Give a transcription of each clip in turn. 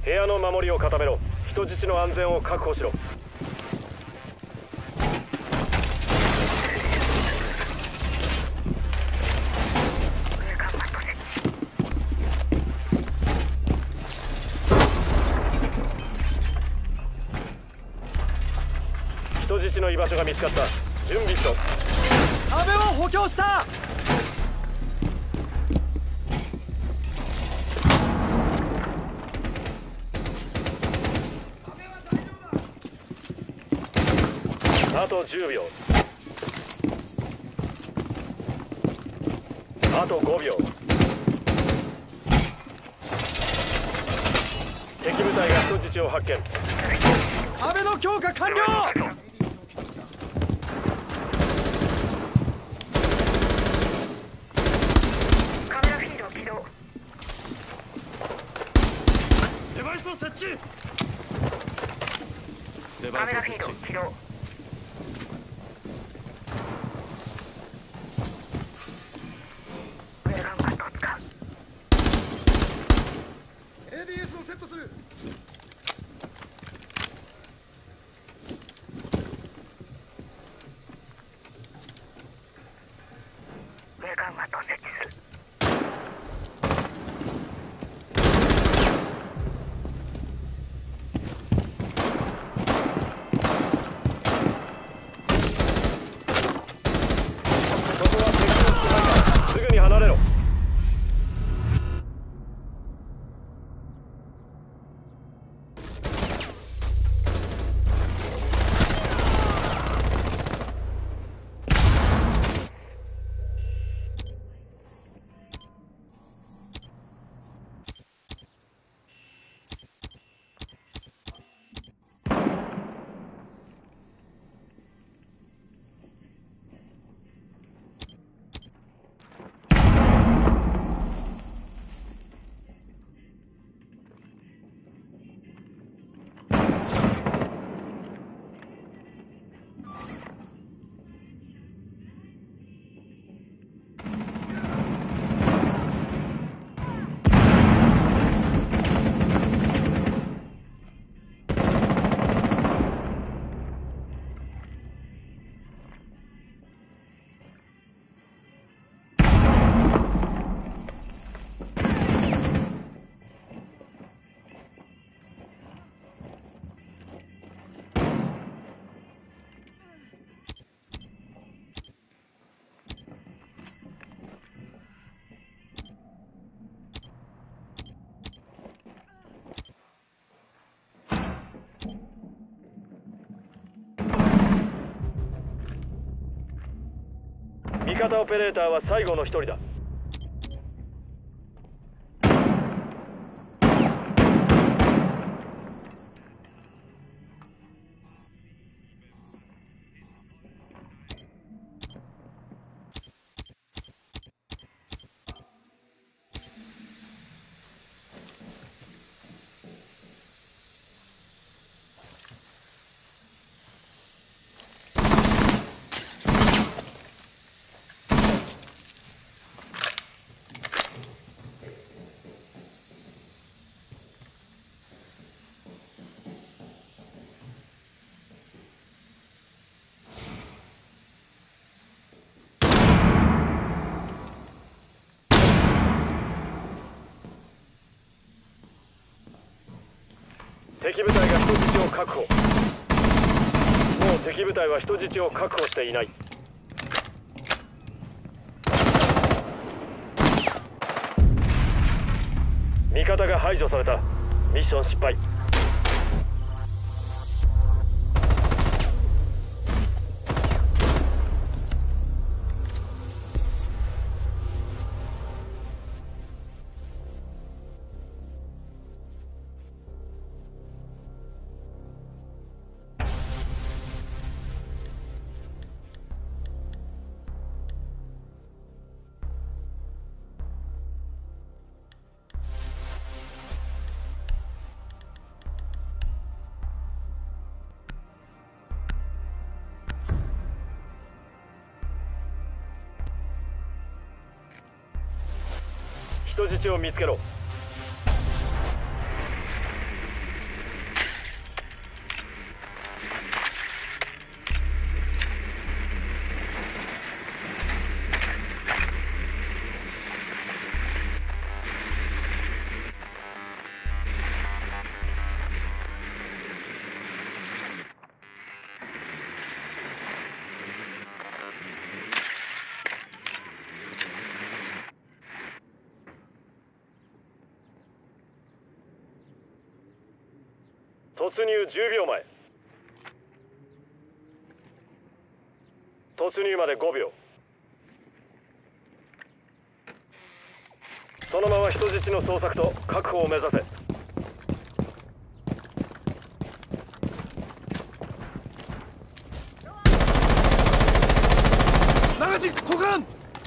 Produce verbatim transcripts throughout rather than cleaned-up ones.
部屋の守りを固めろ。人質の安全を確保しろ。人質の居場所が見つかった。準備しろ。 壁を補強した。 あとじゅうびょう。あとごびょう。敵部隊が人質を発見。 壁の強化完了。 カメラフィード起動。 デバイスを設置。デバイスをカメラフィード設置。 起動。ウェルガンマットを使う。 エーディーエス をセットする。 ウェルガンマットを設置する。 そこは敵の支配下。すぐに離れろ。味方オペレーターは最後の一人だ。敵部隊が人質を確保。もう敵部隊は人質を確保していない。味方が排除された。ミッション失敗。人質を見つけろ。 突入じゅうびょうまえ。突入までごびょう。そのまま人質の捜索と確保を目指せ。 マガジン交換。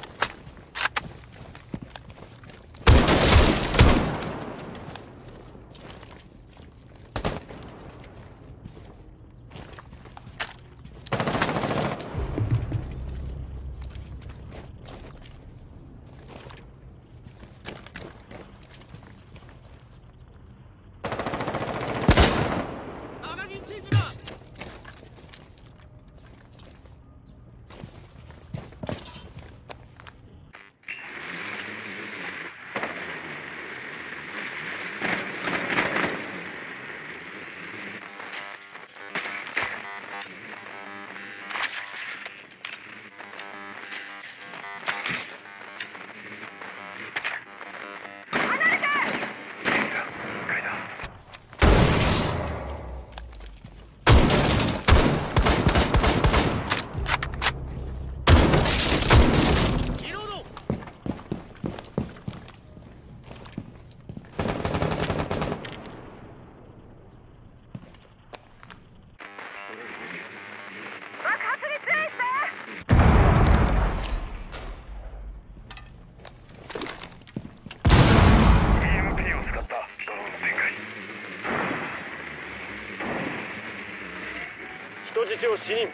人質を死人。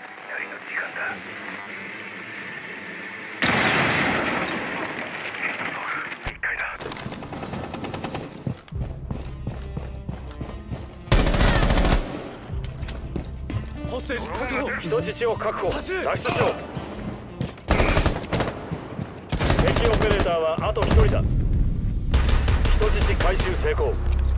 ホステージ確保。 人質を確保。脱走れ。 出しろ。敵オペレーターはあと一人だ。人質回収成功。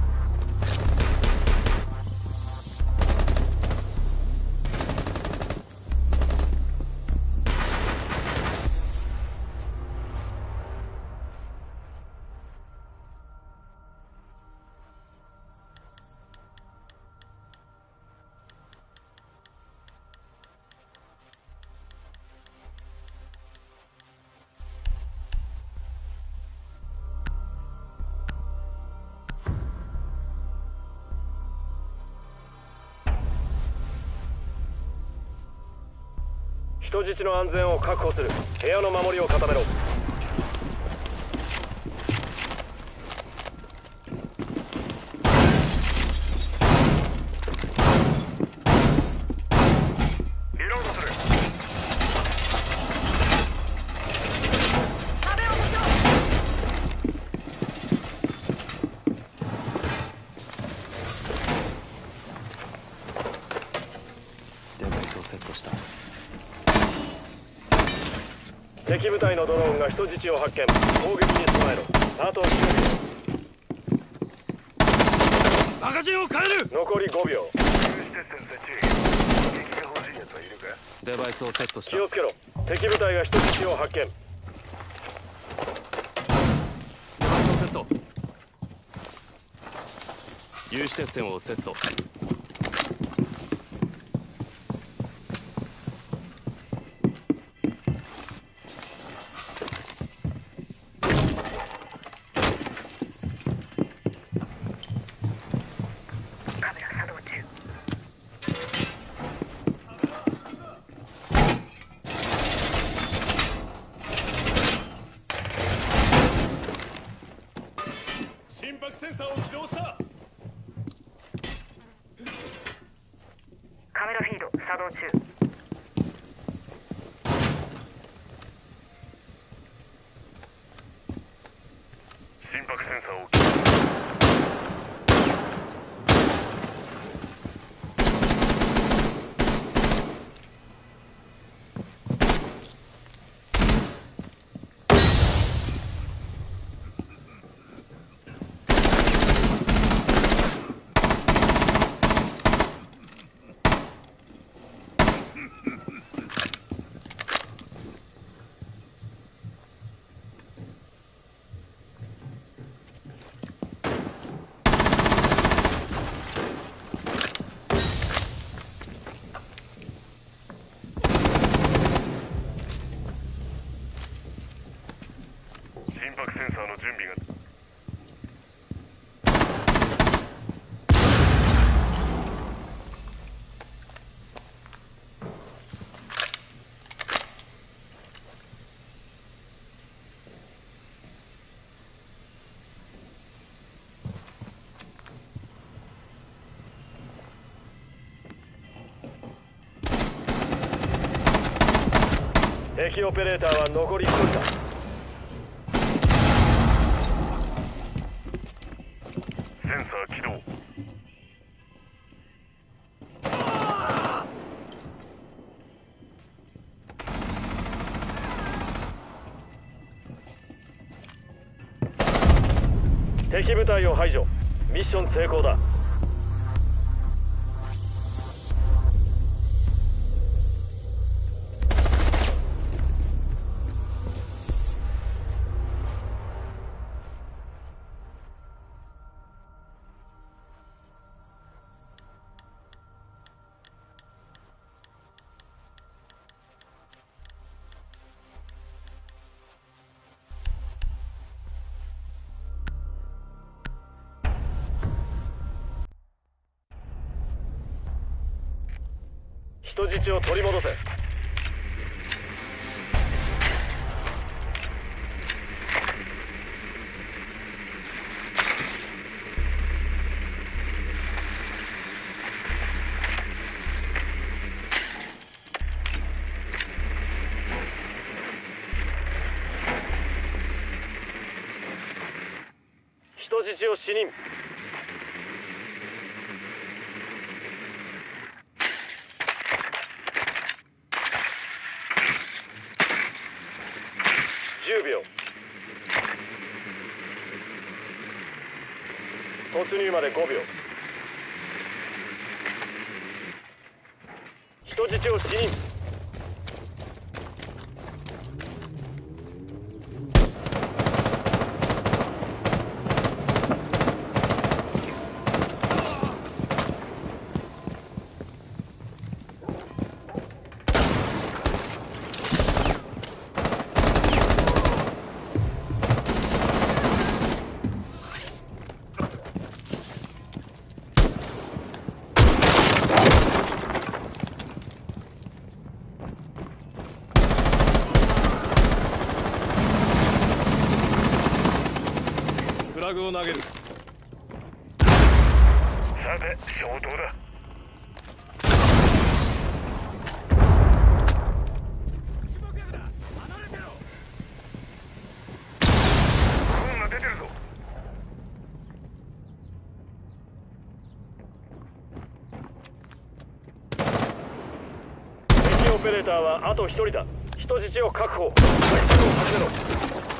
人質の安全を確保する。部屋の守りを固めろ。リロードする。 壁を補強。 デバイスをセットした。 敵部隊のドローンが人質を発見。攻撃に備えろ。あとじゅうびょう。 マガジンを変える。 残りごびょう。 デバイスをセットした。 気をつけろ。敵部隊が人質を発見。 デバイスをセット。有刺鉄線をセット。 カメラ作動中。 心拍センサーを起動した。 カメラフィード作動中。 心拍センサーを敵オペレーターは残りひとりだ。 センサー起動。 敵部隊を排除。ミッション成功だ。人質を取り戻せ。人質を死任。じゅうびょう。突入までごびょう。人質を死任。 フラグを投げる。 さて消灯だ。軍が出てるぞ。 敵オペレーターはあとひとりだ。人質を確保。回収を始めろ。